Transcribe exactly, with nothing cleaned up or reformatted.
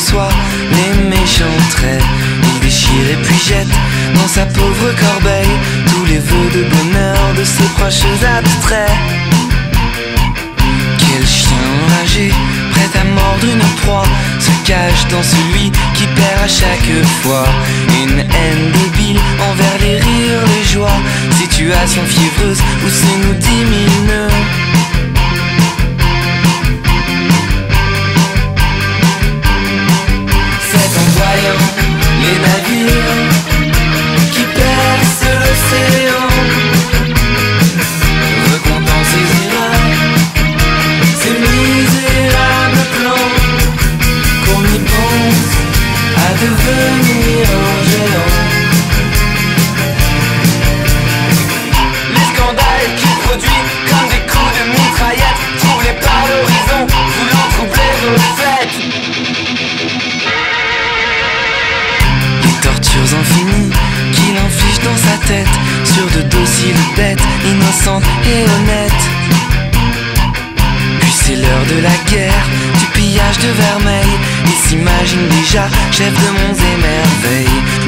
reçoit les méchants traits. Il déchire et puis jette dans sa pauvre corbeille tous les vœux de bonheur de ses proches abstraits. Quel chien enragé, prêt à mordre une proie, se cache dans celui qui perd à chaque fois. Une haine débile envers les rires, les joies, situation fiévreuse où c'est nous dix mille nœuds. C'est en voyant les navires qui percent l'océan, recomptant ses erreurs, ces misérables plans, qu'on y pense à devenir un géant. Les scandales qu'il produit comme des coups de mitraillette, troublés par l'horizon, voulant troubler nos fêtes. Les tortures infinies qu'il inflige dans sa tête sur de dociles bêtes, innocentes et honnêtes. Puis c'est l'heure de la guerre, du pillage de vermeil. Il s'imagine déjà chef de monts et merveilles,